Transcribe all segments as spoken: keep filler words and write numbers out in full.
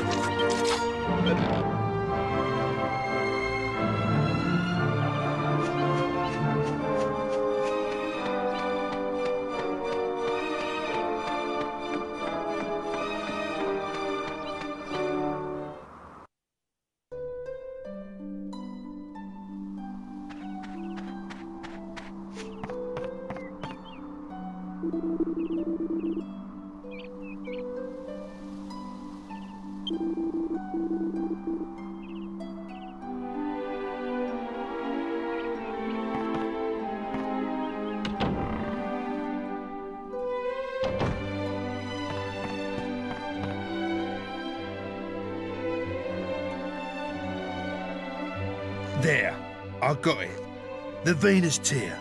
There, I got it. The Venus tear.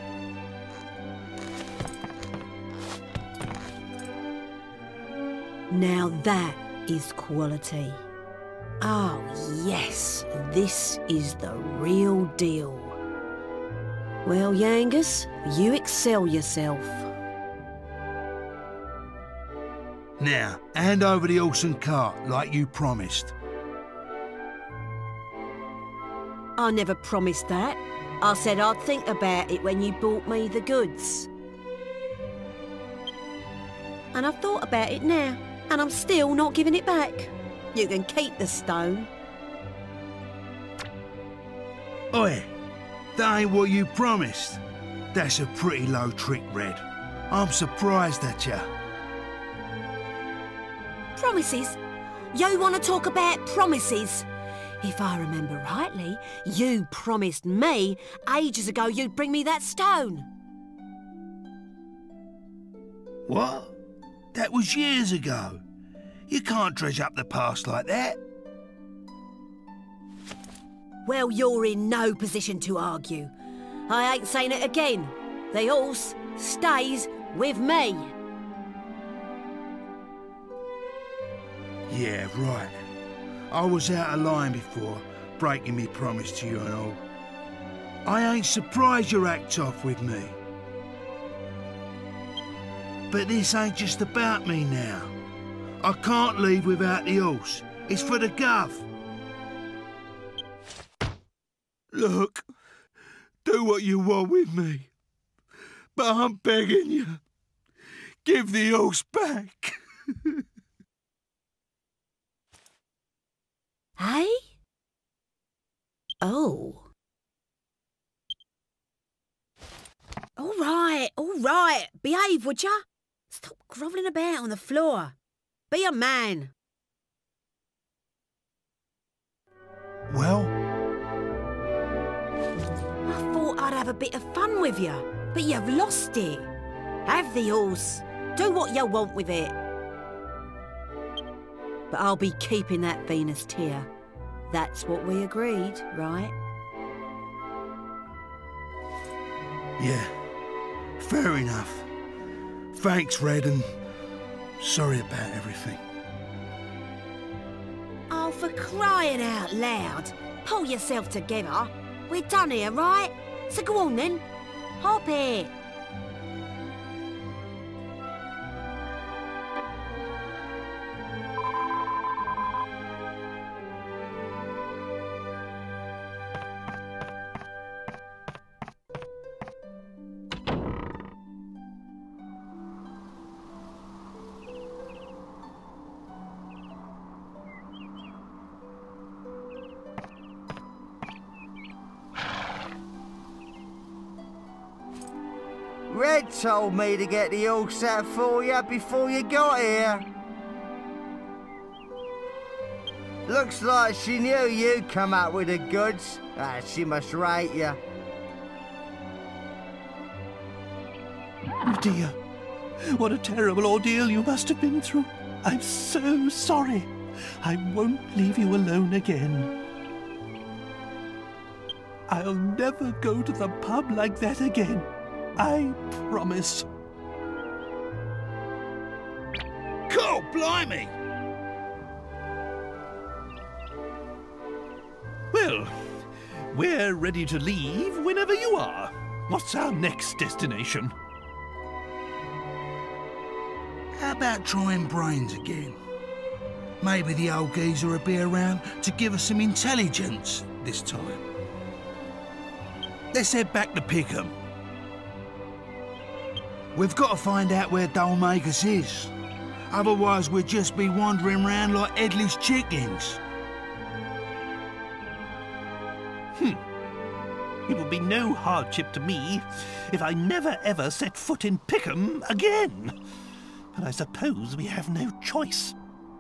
Now that is quality. Oh yes, this is the real deal. Well, Yangus, you excel yourself. Now, hand over the horse and cart like you promised. I never promised that. I said I'd think about it when you bought me the goods. And I've thought about it now, and I'm still not giving it back. You can keep the stone. Oi, that ain't what you promised. That's a pretty low trick, Red. I'm surprised at ya. Promises? You want to talk about promises? If I remember rightly, you promised me ages ago you'd bring me that stone. What? That was years ago. You can't dredge up the past like that. Well, you're in no position to argue. I ain't saying it again. The horse stays with me. Yeah, right. I was out of line before, breaking me promise to you and all. I ain't surprised you act off with me. But this ain't just about me now. I can't leave without the horse. It's for the gov. Look, do what you want with me. But I'm begging you, give the horse back. Hey? Oh. All right, all right. Behave, would ya? Stop grovelling about on the floor. Be a man. Well? I thought I'd have a bit of fun with you, but you've lost it. Have the horse. Do what you want with it. But I'll be keeping that Venus tear. That's what we agreed, right? Yeah, fair enough. Thanks, Red, and sorry about everything. Oh, for crying out loud. Pull yourself together. We're done here, right? So go on then. Hop here. Red told me to get the horse out for you before you got here. Looks like she knew you'd come out with the goods. Ah, she must rate you. Oh dear, what a terrible ordeal you must have been through. I'm so sorry. I won't leave you alone again. I'll never go to the pub like that again. I promise. God blimey! Well, we're ready to leave whenever you are. What's our next destination? How about trying brains again? Maybe the old geezer will be around to give us some intelligence this time. Let's head back to Pickham. We've got to find out where Dolmagus is. Otherwise we'll just be wandering around like headless chickens. Hmm. It would be no hardship to me if I never ever set foot in Pickham again. But I suppose we have no choice.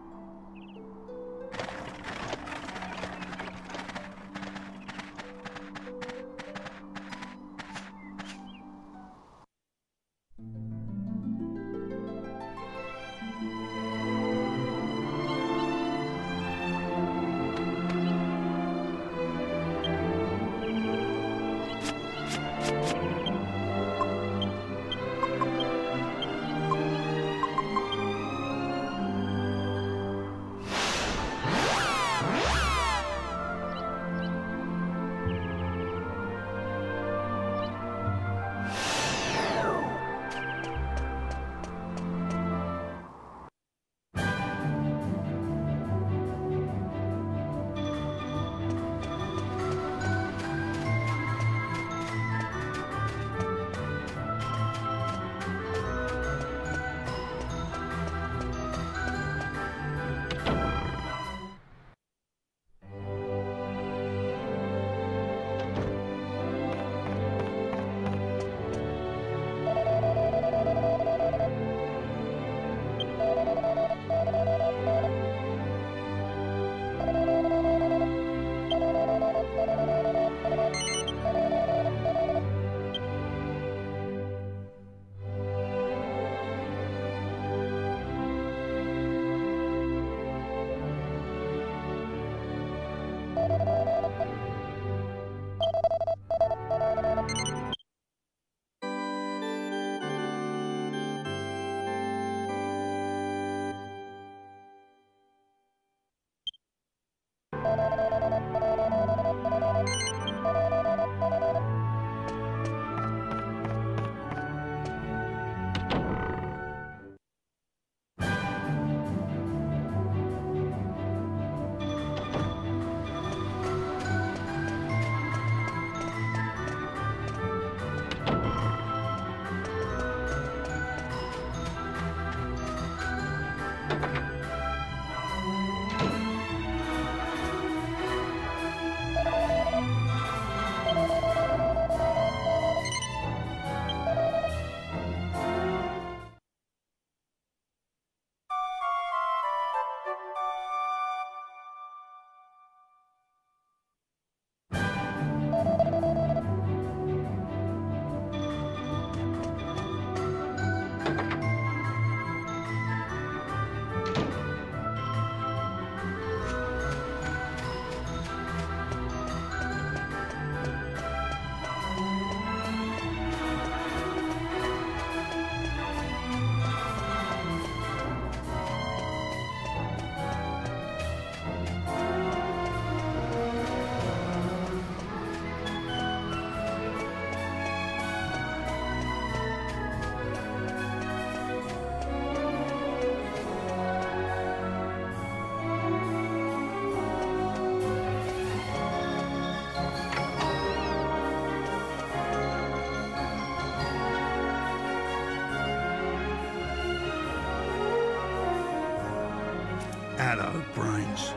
Hello, Brains.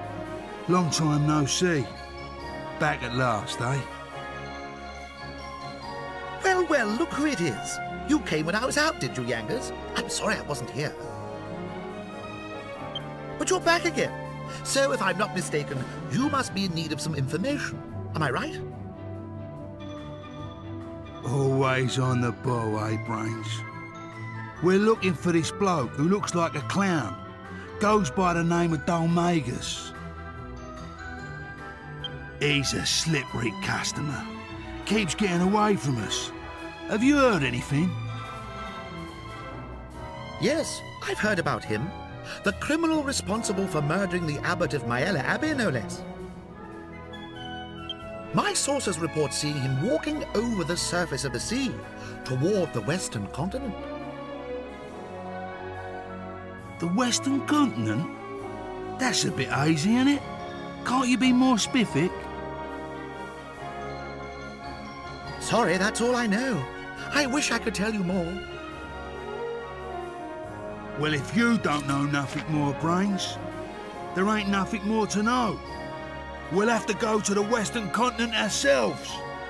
Long time no see. Back at last, eh? Well, well, look who it is. You came when I was out, did you, Yangers? I'm sorry I wasn't here. But you're back again. So, if I'm not mistaken, you must be in need of some information. Am I right? Always on the ball, eh, Brains? We're looking for this bloke who looks like a clown. Goes by the name of Dolmagus. He's a slippery customer. Keeps getting away from us. Have you heard anything? Yes, I've heard about him. The criminal responsible for murdering the abbot of Maella Abbey, no less. My sources report seeing him walking over the surface of the sea toward the western continent. The Western Continent? That's a bit hazy, isn't it? Can't you be more specific? Sorry, that's all I know. I wish I could tell you more. Well, if you don't know nothing more, Brains, there ain't nothing more to know. We'll have to go to the Western continent ourselves.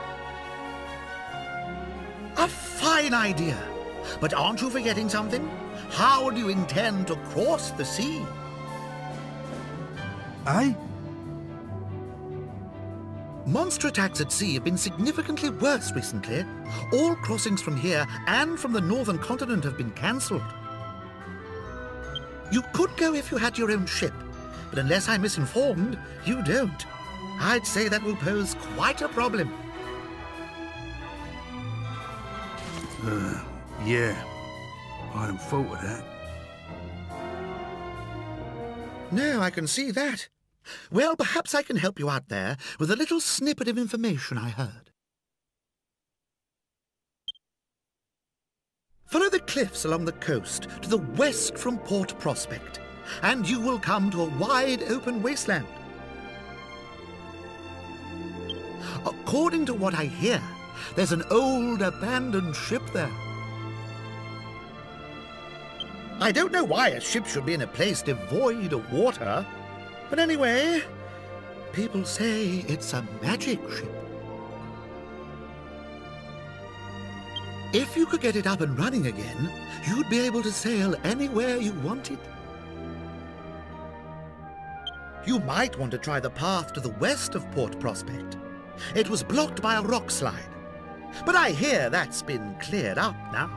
A fine idea. But aren't you forgetting something? How do you intend to cross the sea? Eh? Monster attacks at sea have been significantly worse recently. All crossings from here and from the northern continent have been cancelled. You could go if you had your own ship, but unless I'm misinformed, you don't. I'd say that will pose quite a problem. Uh, yeah, I hadn't thought of that. No, I can see that. Well, perhaps I can help you out there with a little snippet of information I heard. Follow the cliffs along the coast to the west from Port Prospect, and you will come to a wide open wasteland. According to what I hear, there's an old abandoned ship there. I don't know why a ship should be in a place devoid of water, but anyway, people say it's a magic ship. If you could get it up and running again, you'd be able to sail anywhere you wanted. You might want to try the path to the west of Port Prospect. It was blocked by a rock slide, but I hear that's been cleared up now.